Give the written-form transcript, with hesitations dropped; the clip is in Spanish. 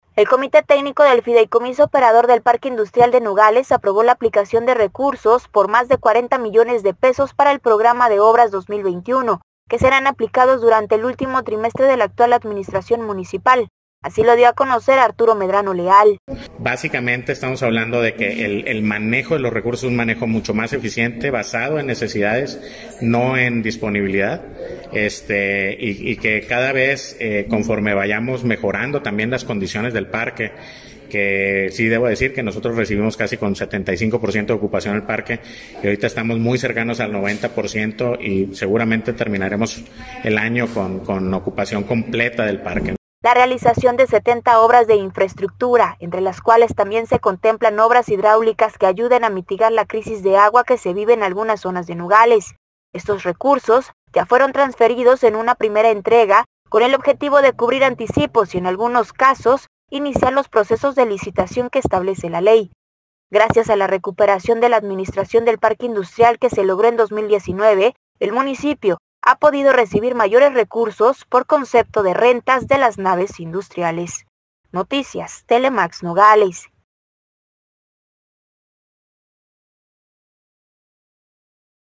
El Comité Técnico del Fideicomiso Operador del Parque Industrial de Nogales aprobó la aplicación de recursos por más de 40 millones de pesos para el programa de obras 2021, que serán aplicados durante el último trimestre de la actual administración municipal. Así lo dio a conocer Arturo Medrano Leal. Básicamente estamos hablando de que el manejo de los recursos es un manejo mucho más eficiente, basado en necesidades, no en disponibilidad, y que cada vez conforme vayamos mejorando también las condiciones del parque, que sí debo decir que nosotros recibimos casi con 75% de ocupación el parque y ahorita estamos muy cercanos al 90% y seguramente terminaremos el año con ocupación completa del parque. La realización de 70 obras de infraestructura, entre las cuales también se contemplan obras hidráulicas que ayuden a mitigar la crisis de agua que se vive en algunas zonas de Nogales. Estos recursos ya fueron transferidos en una primera entrega con el objetivo de cubrir anticipos y en algunos casos iniciar los procesos de licitación que establece la ley. Gracias a la recuperación de la administración del parque industrial que se logró en 2019, el municipio ha podido recibir mayores recursos por concepto de rentas de las naves industriales. Noticias Telemax Nogales.